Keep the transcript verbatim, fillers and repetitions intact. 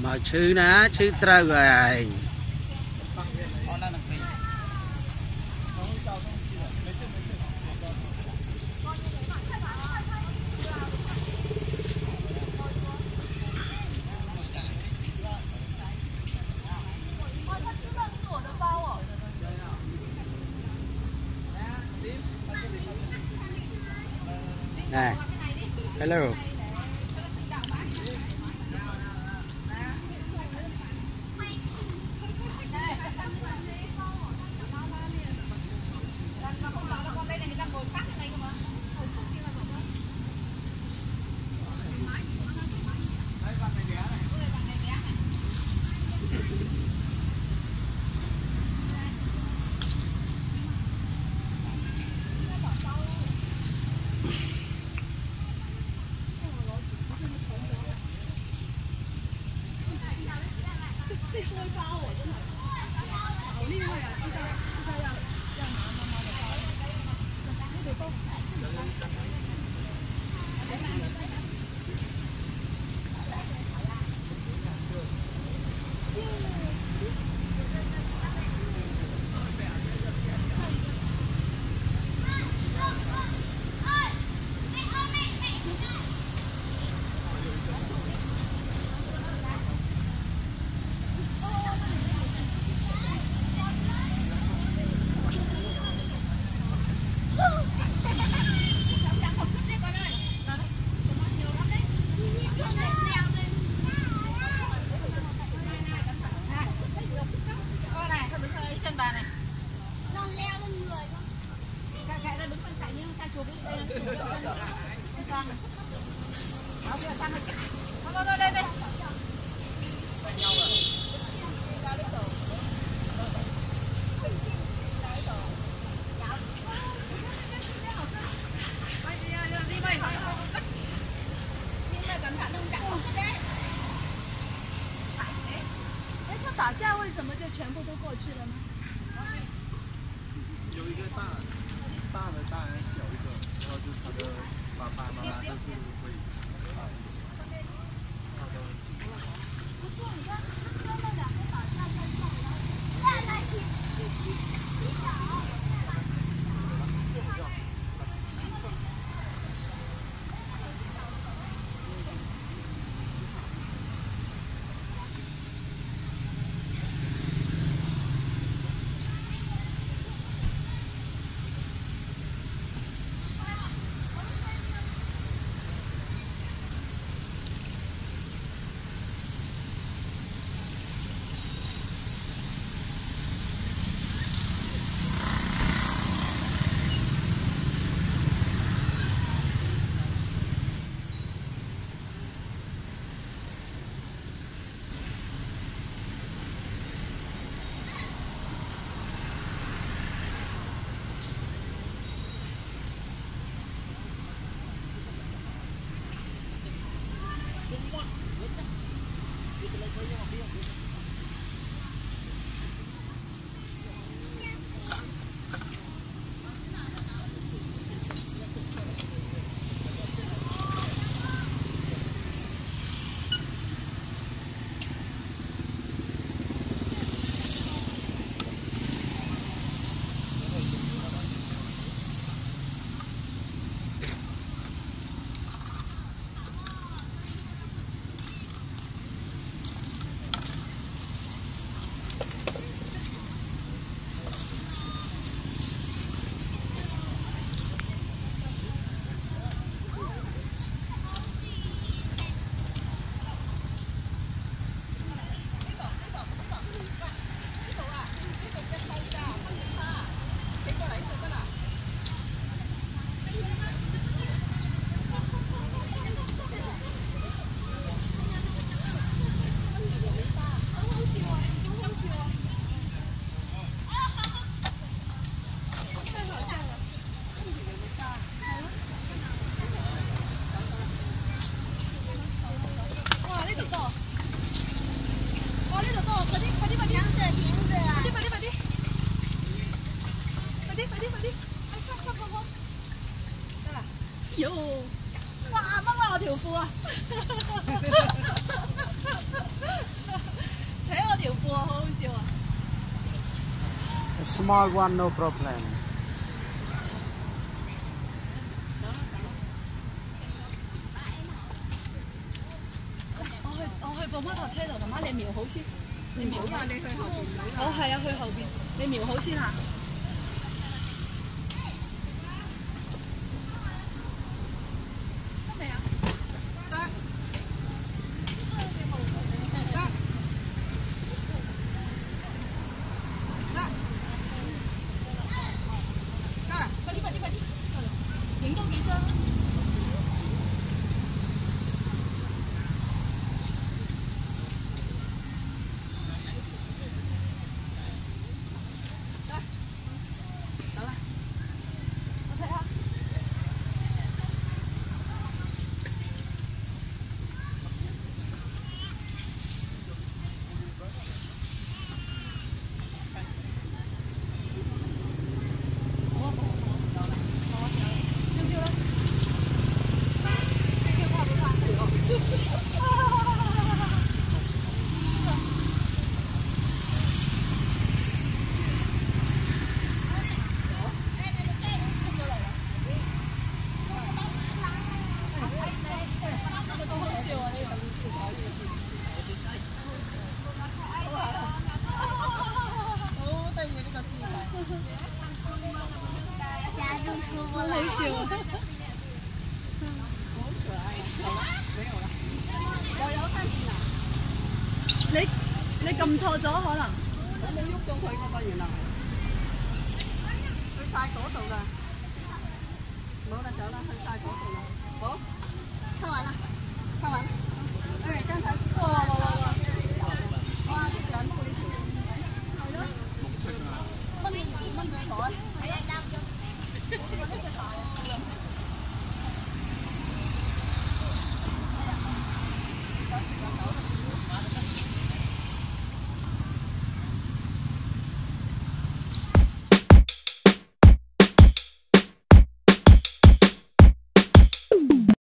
mà chữ ná chữ trâu rồi này hello 打架为什么就全部都过去了呢？ 有一个大大的大人，小一个，然后就是他的爸爸妈妈都是会打一起。 不是，你看他们两个打架在撞，然后再来一起一起打。哟，哇，掹我條褲啊！ small one, no problem. 我去我去部摩托車度，媽媽你瞄好先，你瞄好啦，你去後邊睇啦。 我係啊，去後邊，你瞄好先嚇。得未啊？ 得。得。得。得啦！ 快啲快啲快啲，影多幾張。好好笑啊！ 又有翻轉啦！ 你你撳錯咗可能。 我冇喐到佢嗰個原來。去晒嗰度啦。冇啦，走啦，去晒嗰度啦。好，看完了，看完了。哎，剛才哇哇哇哇！哇，啲人玻璃條。係咯。掹掹咗台。